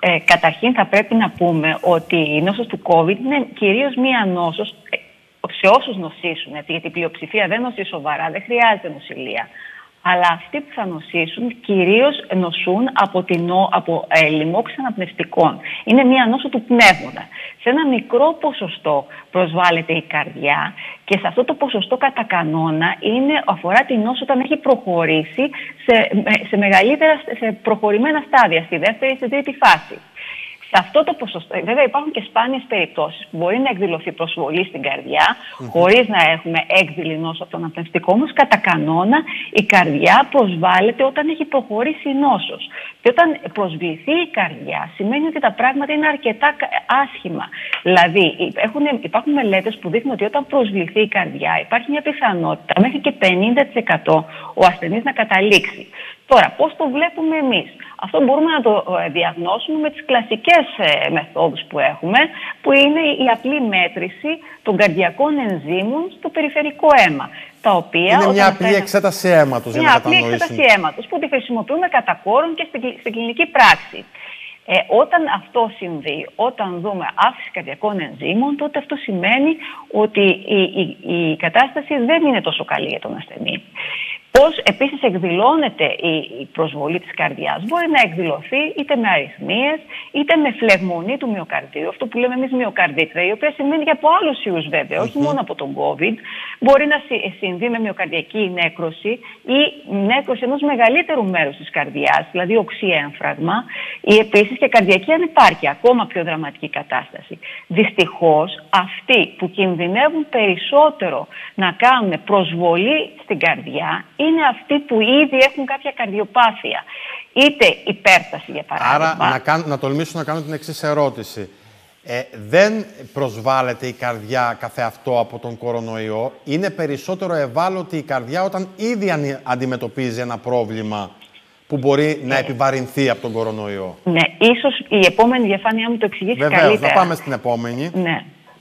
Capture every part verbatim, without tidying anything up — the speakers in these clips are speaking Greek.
Ε, καταρχήν θα πρέπει να πούμε ότι η νόσος του COVID είναι κυρίως μία νόσος σε όσους νοσήσουν, γιατί η πλειοψηφία δεν νοσεί σοβαρά, δεν χρειάζεται νοσηλεία. Αλλά αυτοί που θα νοσήσουν κυρίως νοσούν από, την, από ε, λοιμώξεις αναπνευστικών. Είναι μία νόσο του πνεύμονα. Σε ένα μικρό ποσοστό προσβάλλεται η καρδιά και σε αυτό το ποσοστό κατά κανόνα είναι, αφορά την νόσο όταν έχει προχωρήσει σε, σε μεγαλύτερα, σε προχωρημένα στάδια, στη δεύτερη ή στη τρίτη φάση. Σε αυτό το ποσοστό, βέβαια υπάρχουν και σπάνιες περιπτώσεις που μπορεί να εκδηλωθεί προσβολή στην καρδιά, mm-hmm. χωρίς να έχουμε έκδηλη νόσο από τον αναπνευστικό, όμως κατά κανόνα η καρδιά προσβάλλεται όταν έχει προχωρήσει η νόσος. Και όταν προσβληθεί η καρδιά σημαίνει ότι τα πράγματα είναι αρκετά άσχημα. Δηλαδή έχουν, υπάρχουν μελέτες που δείχνουν ότι όταν προσβληθεί η καρδιά υπάρχει μια πιθανότητα μέχρι και πενήντα τοις εκατό ο ασθενής να καταλήξει. Τώρα, πώς το βλέπουμε εμείς? Αυτό μπορούμε να το διαγνώσουμε με τις κλασικές ε, μεθόδους που έχουμε, που είναι η απλή μέτρηση των καρδιακών ενζύμων στο περιφερικό αίμα. Τα οποία, είναι μια απλή εξέταση αίματος, για να κατανοήσουμε. Μια απλή εξέταση αίματος που τη χρησιμοποιούμε κατά κόρον και στην, στην κλινική πράξη. Ε, όταν αυτό συμβεί, όταν δούμε αύξηση καρδιακών ενζύμων, τότε αυτό σημαίνει ότι η, η, η κατάσταση δεν είναι τόσο καλή για τον ασθενή. Πώς επίσης εκδηλώνεται η προσβολή της καρδιάς? Μπορεί να εκδηλωθεί είτε με αρρυθμίες, είτε με φλεγμονή του μυοκαρδίου, αυτό που λέμε εμείς μυοκαρδίτιδα, η οποία συμβαίνει και από άλλους ιούς βέβαια, mm-hmm. όχι μόνο από τον COVID. Μπορεί να συμβεί με μυοκαρδιακή νέκρωση ή νέκρωση ενός μεγαλύτερου μέρους της καρδιάς, δηλαδή οξυέμφραγμα, ή επίσης και καρδιακή ανυπάρκεια, ακόμα πιο δραματική κατάσταση. Δυστυχώς, αυτοί που κινδυνεύουν περισσότερο να κάνουν προσβολή στην καρδιά είναι αυτοί που ήδη έχουν κάποια καρδιοπάθεια. Είτε υπέρταση, για παράδειγμα. Άρα, να, κάν, να τολμήσω να κάνω την εξής ερώτηση. Ε, δεν προσβάλλεται η καρδιά καθεαυτό από τον κορονοϊό. Είναι περισσότερο ευάλωτη η καρδιά όταν ήδη αντιμετωπίζει ένα πρόβλημα που μπορεί να επιβαρυνθεί από τον κορονοϊό. Ναι, ίσως η επόμενη διαφάνεια μου το εξηγήσει Βεβαίως, καλύτερα. Βεβαίως, θα πάμε στην επόμενη. Ναι.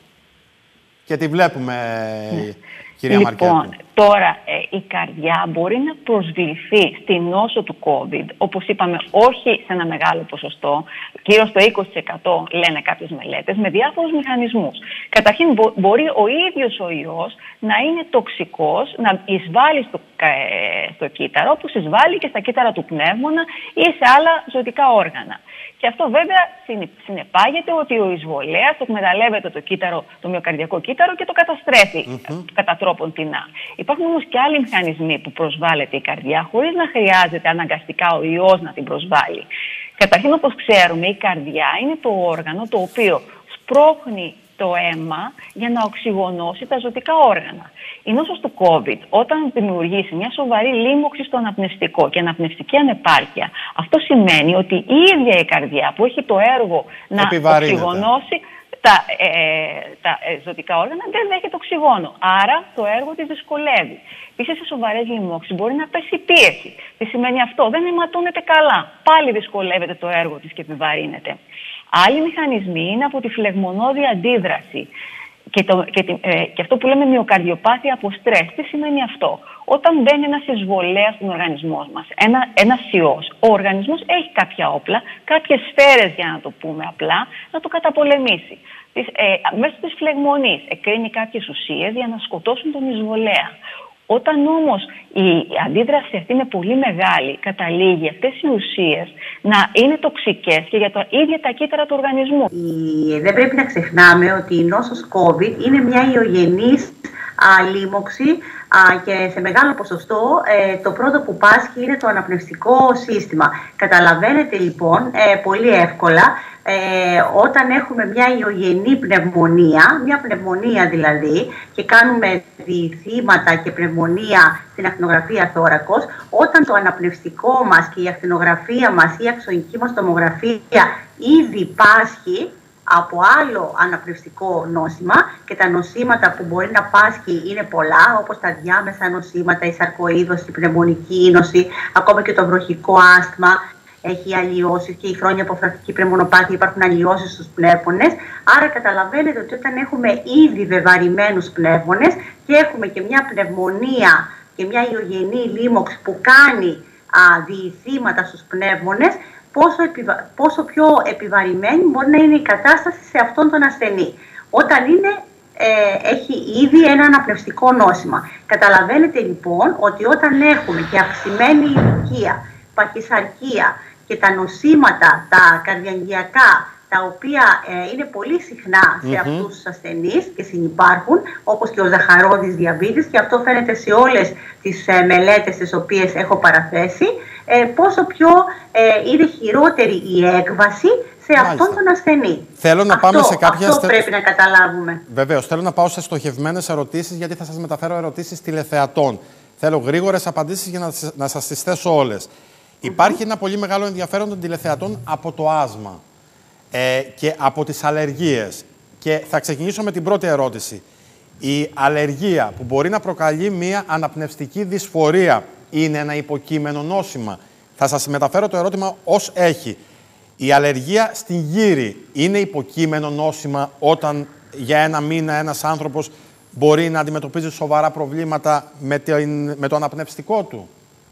Και τη βλέπουμε, ναι. Κυρία Λοιπόν, Μαρκέτου. τώρα ε, η καρδιά μπορεί να προσβληθεί στη νόσο του COVID, όπως είπαμε, όχι σε ένα μεγάλο ποσοστό, γύρω στο είκοσι τοις εκατό λένε κάποιες μελέτες, με διάφορους μηχανισμούς. Καταρχήν μπο, μπορεί ο ίδιος ο ιός να είναι τοξικός, να εισβάλλει στο, ε, στο κύτταρο, όπως εισβάλλει και στα κύτταρα του πνεύμονα ή σε άλλα ζωτικά όργανα. Και αυτό βέβαια συνεπάγεται ότι ο εισβολέας το εκμεταλλεύεται το, κύτταρο, το μυοκαρδιακό κύτταρο και το καταστρέφει mm-hmm. κατά τρόπον τεινά. Υπάρχουν όμως και άλλοι μηχανισμοί που προσβάλλεται η καρδιά χωρίς να χρειάζεται αναγκαστικά ο ιός να την προσβάλλει. Καταρχήν, όπως ξέρουμε, η καρδιά είναι το όργανο το οποίο σπρώχνει το αίμα για να οξυγονώσει τα ζωτικά όργανα. Η νόσος του COVID, όταν δημιουργήσει μια σοβαρή λίμωξη στο αναπνευστικό και αναπνευστική ανεπάρκεια, αυτό σημαίνει ότι η ίδια η καρδιά που έχει το έργο να οξυγονώσει τα, ε, τα ε, ζωτικά όργανα δεν δέχεται οξυγόνο. Άρα το έργο της δυσκολεύει. Επίσης, σε σοβαρές λοιμώξεις μπορεί να πέσει πίεση. Τι σημαίνει αυτό? Δεν αιματώνεται καλά. Πάλι δυσκολεύεται το έργο της και επιβαρύνεται. Άλλοι μηχανισμοί είναι από τη φλεγμονώδη αντίδραση. Και, το, και, ε, και αυτό που λέμε μυοκαρδιοπάθεια από στρες. Τι σημαίνει αυτό? Όταν μπαίνει ένας εισβολέας στον οργανισμό μας, ένα, ένας ιός, ο οργανισμός έχει κάποια όπλα, κάποιες σφαίρες, για να το πούμε απλά, να το καταπολεμήσει. Τις, ε, μέσω της φλεγμονής εκρίνει κάποιες ουσίες για να σκοτώσουν τον εισβολέα. Όταν όμως η αντίδραση αυτή είναι πολύ μεγάλη, καταλήγει αυτές οι ουσίες να είναι τοξικές και για τα ίδια τα κύτταρα του οργανισμού. Η, δεν πρέπει να ξεχνάμε ότι η νόσος COVID είναι μια ιογενής α, λίμωξη α, και σε μεγάλο ποσοστό ε, το πρώτο που πάσχει είναι το αναπνευστικό σύστημα. Καταλαβαίνετε λοιπόν ε, πολύ εύκολα Ε, όταν έχουμε μια ιογενή πνευμονία, μια πνευμονία δηλαδή, και κάνουμε διηθήματα και πνευμονία στην ακτινογραφία θώρακος, όταν το αναπνευστικό μας και η ακτινογραφία μας ή η αξονική μας τομογραφία ήδη πάσχει από άλλο αναπνευστικό νόσημα, και τα νοσήματα που μπορεί να πάσχει είναι πολλά, όπως τα διάμεσα νοσήματα, η σαρκοείδωση, η πνευμονική ίνωση, ακόμα και το βροχικό άσθμα, έχει αλλοιώσεις, και η χρόνια αποφρακτική πνευμονοπάθεια, υπάρχουν αλλοιώσεις στους πνεύμονες. Άρα καταλαβαίνετε ότι όταν έχουμε ήδη βεβαρημένους πνεύμονες και έχουμε και μια πνευμονία και μια ιογενή λίμωξη που κάνει α, διηθήματα στους πνεύμονες, πόσο, επιβα... πόσο πιο επιβαρημένη μπορεί να είναι η κατάσταση σε αυτόν τον ασθενή. Όταν είναι, ε, έχει ήδη ένα αναπνευστικό νόσημα. Καταλαβαίνετε λοιπόν ότι όταν έχουμε και αυξημένη ηλικία, παχυσαρκία και τα νοσήματα, τα καρδιαγγειακά, τα οποία ε, είναι πολύ συχνά σε mm-hmm. αυτούς τους ασθενείς και συνυπάρχουν, όπως και ο ζαχαρόδης διαβήτης, και αυτό φαίνεται σε όλες τις ε, μελέτες τις οποίες έχω παραθέσει, ε, πόσο πιο ε, είναι χειρότερη η έκβαση σε Μάλιστα. αυτόν τον ασθενή. Θέλω να αυτό, πάμε σε κάποιες... Αυτό πρέπει να καταλάβουμε. Βεβαίως. Θέλω να πάω σε στοχευμένες ερωτήσεις, γιατί θα σας μεταφέρω ερωτήσεις τηλεθεατών. Θέλω γρήγορες απαντήσεις για να, να σας τις θέσω όλες. Mm-hmm. Υπάρχει ένα πολύ μεγάλο ενδιαφέρον των τηλεθεατών από το άσμα ε, και από τις αλλεργίες. Και θα ξεκινήσω με την πρώτη ερώτηση. Η αλλεργία που μπορεί να προκαλεί μία αναπνευστική δυσφορία είναι ένα υποκείμενο νόσημα? Θα σας μεταφέρω το ερώτημα ως έχει. Η αλλεργία στην γύρι είναι υποκείμενο νόσημα όταν για ένα μήνα ένας άνθρωπος μπορεί να αντιμετωπίζει σοβαρά προβλήματα με, την, με το αναπνευστικό του?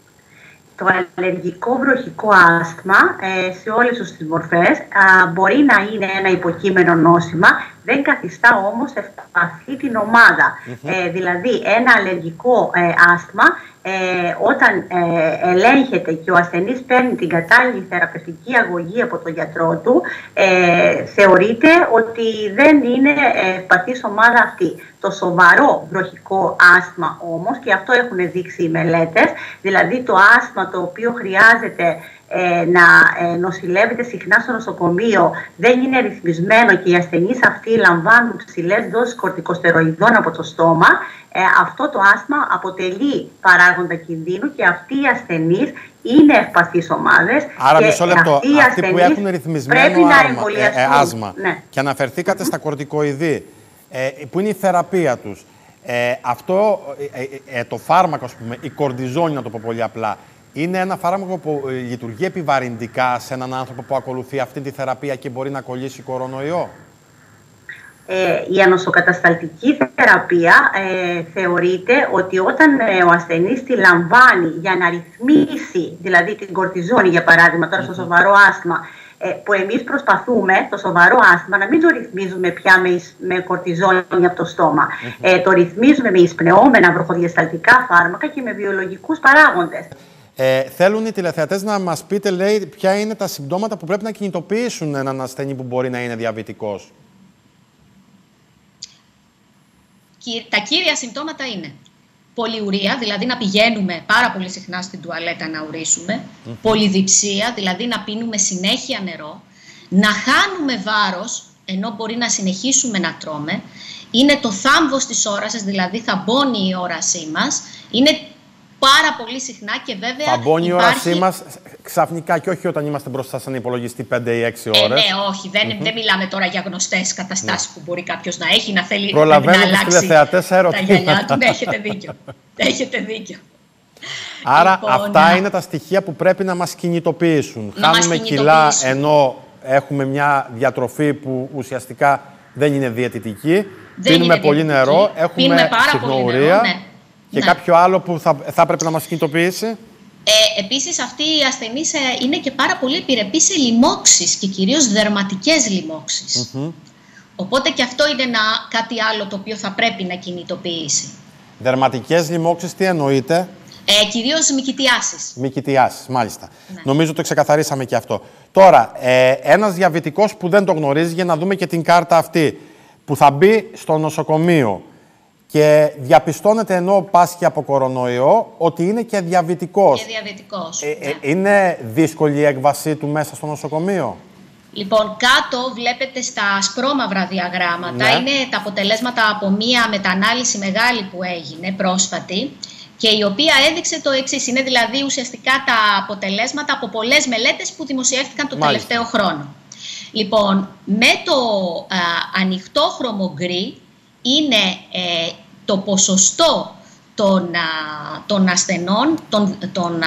Το αλλεργικό βροχικό άσθμα ε, σε όλες τις μορφές α, μπορεί να είναι ένα υποκείμενο νόσημα, δεν καθιστά όμως ευπαθή την ομάδα. Mm-hmm. Ε, δηλαδή ένα αλλεργικό ε, άσθμα ε, όταν ε, ελέγχεται και ο ασθενής παίρνει την κατάλληλη θεραπευτική αγωγή από τον γιατρό του, ε, θεωρείται ότι δεν είναι ευπαθής ομάδα αυτή. Το σοβαρό βροχικό άσθμα όμως, και αυτό έχουν δείξει οι μελέτες, δηλαδή το άσθμα το οποίο χρειάζεται ε, να ε, νοσηλεύεται συχνά στο νοσοκομείο, δεν είναι ρυθμισμένο και οι ασθενείς αυτοί λαμβάνουν ψηλές δόσεις κορτικοστεροειδών από το στόμα, ε, αυτό το άσθμα αποτελεί παράγοντα κινδύνου και αυτοί οι ασθενείς είναι ευπαθείς ομάδες. Άρα, και μισό λεπτό, αυτοί, αυτοί που έχουν ρυθμισμένο άρμα, ε, ε, άσμα ναι. και αναφερθήκατε mm-hmm. στα κορτικοειδή, ε, που είναι η θεραπεία τους. Ε, αυτό, ε, ε, ε, το φάρμακο, ας πούμε, η κορτιζόνη, να το πω πολύ απλά, είναι ένα φάρμακο που ε, λειτουργεί επιβαρυντικά σε έναν άνθρωπο που ακολουθεί αυτή τη θεραπεία και μπορεί να κολλήσει κορονοϊό? Ε, η ανοσοκατασταλτική θεραπεία ε, θεωρείται ότι όταν ε, ο ασθενής τη λαμβάνει για να ρυθμίσει, δηλαδή την κορτιζόνη για παράδειγμα, τώρα στο σοβαρό άσθμα, ε, που εμείς προσπαθούμε το σοβαρό άσθμα να μην το ρυθμίζουμε πια με, με κορτιζόνη από το στόμα. Mm-hmm. ε, το ρυθμίζουμε με εισπνεώμενα βροχοδιασταλτικά φάρμακα και με βιολογικούς παράγοντες. Ε, θέλουν οι τηλεθεατές να μας πείτε, λέει, ποια είναι τα συμπτώματα που πρέπει να κινητοποιήσουν έναν ασθενή που μπορεί να είναι διαβητικός. Τα κύρια συμπτώματα είναι πολυουρία, δηλαδή να πηγαίνουμε πάρα πολύ συχνά στην τουαλέτα να ουρήσουμε, mm-hmm. πολυδιψία, δηλαδή να πίνουμε συνέχεια νερό, να χάνουμε βάρος, ενώ μπορεί να συνεχίσουμε να τρώμε, είναι το θάμβος της όρασης, δηλαδή θα μπώνει η όρασή μας, είναι πάρα πολύ συχνά και βέβαια θα μπώνει η υπάρχει... όρασή μας ξαφνικά και όχι όταν είμαστε μπροστά σε έναν υπολογιστή πέντε ή έξι ώρες. Ε, ναι, όχι. Δεν, mm-hmm. δεν μιλάμε τώρα για γνωστές καταστάσεις mm. που μπορεί κάποιος να έχει, να θέλει Προλαβαίνω να αλλάξει τηλεθεατές τα γυαλιά του. Ναι, έχετε δίκιο. έχετε δίκιο. Άρα λοιπόν, αυτά να... είναι τα στοιχεία που πρέπει να μας κινητοποιήσουν. Να Χάνουμε μας κιλά ενώ έχουμε μια διατροφή που ουσιαστικά δεν είναι διαιτητική. Δεν Πίνουμε είναι πολύ διαιτητική. νερό, έχουμε συχνοουρία. Ναι. Και ναι. κάποιο άλλο που θα, θα πρέπει να μας κινητοποιήσει? Ε, επίσης, αυτοί οι ασθενείς ε, είναι και πάρα πολύ επιρρεπείς σε λοιμώξεις και κυρίως δερματικές λοιμώξεις. Mm-hmm. Οπότε και αυτό είναι ένα, κάτι άλλο το οποίο θα πρέπει να κινητοποιήσει. Δερματικές λοιμώξεις, τι εννοείτε? Ε, κυρίως μυκητιάσεις. Μυκητιάσεις, μάλιστα. Ναι. Νομίζω το ξεκαθαρίσαμε και αυτό. Τώρα, ε, ένας διαβητικός που δεν το γνωρίζει, για να δούμε και την κάρτα αυτή, που θα μπει στο νοσοκομείο και διαπιστώνεται ενώ πάσχει από κορονοϊό ότι είναι και διαβητικός. Και διαβητικός, ε, ναι. ε, είναι δύσκολη η έκβασή του μέσα στο νοσοκομείο? Λοιπόν, κάτω βλέπετε στα ασπρόμαυρα διαγράμματα, ναι. είναι τα αποτελέσματα από μία μετανάλυση μεγάλη που έγινε πρόσφατη και η οποία έδειξε το εξής. Είναι δηλαδή ουσιαστικά τα αποτελέσματα από πολλές μελέτες που δημοσιεύτηκαν το Μάλιστα. τελευταίο χρόνο. Λοιπόν, με το α, ανοιχτόχρωμο γκρι είναι ε, το ποσοστό των, α, των ασθενών, των, των, α,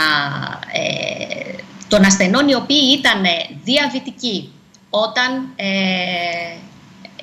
ε, των ασθενών οι οποίοι ήταν διαβητικοί όταν ε,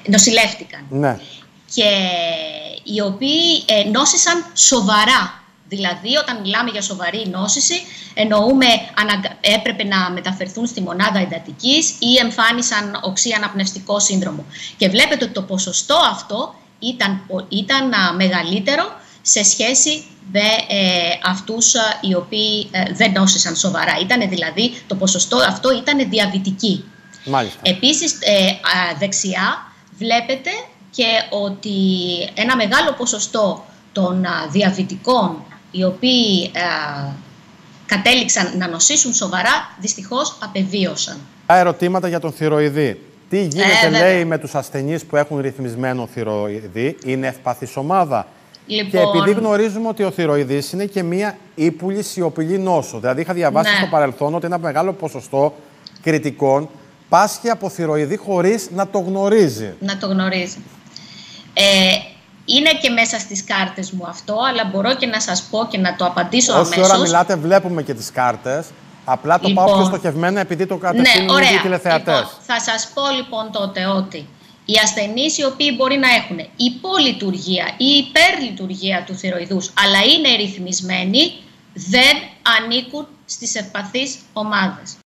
νοσηλεύτηκαν. Ναι. Και οι οποίοι ε, νόσησαν σοβαρά. Δηλαδή, όταν μιλάμε για σοβαρή νόσηση, εννοούμε αναγκα... έπρεπε να μεταφερθούν στη μονάδα εντατικής ή εμφάνισαν οξύ αναπνευστικό σύνδρομο. Και βλέπετε ότι το ποσοστό αυτό ήταν, ήταν μεγαλύτερο σε σχέση με ε, αυτούς οι οποίοι ε, δεν νόσησαν σοβαρά. Ήτανε δηλαδή, το ποσοστό αυτό ήταν διαβητική. Μάλιστα. Επίσης, ε, α, δεξιά βλέπετε και ότι ένα μεγάλο ποσοστό των α, διαβητικών οι οποίοι α, κατέληξαν να νοσήσουν σοβαρά, δυστυχώς απεβίωσαν. Ερωτήματα για τον θυροειδή. Τι γίνεται, ε, λέει, με τους ασθενείς που έχουν ρυθμισμένο θυροειδή, είναι ευπαθής ομάδα? Λοιπόν... Και επειδή γνωρίζουμε ότι ο θυροειδής είναι και μία ύπουλη σιωπηλή νόσο. Δηλαδή, είχα διαβάσει ναι. στο παρελθόν ότι ένα μεγάλο ποσοστό κριτικών πάσχει από θυροειδή χωρίς να το γνωρίζει. Να το γνωρίζει. Ε, είναι και μέσα στις κάρτες μου αυτό, αλλά μπορώ και να σας πω και να το απαντήσω αμέσως. Όση ώρα μιλάτε, βλέπουμε και τις κάρτες. Απλά το λοιπόν, πάω πιο στοχευμένα επειδή το κατευθύνουν ναι, οι τηλεθεατές. Λοιπόν, θα σας πω λοιπόν τότε ότι οι ασθενείς οι οποίοι μπορεί να έχουν υπολειτουργία ή υπερλειτουργία του θυροειδούς, αλλά είναι ρυθμισμένοι, δεν ανήκουν στις ευπαθείς ομάδες.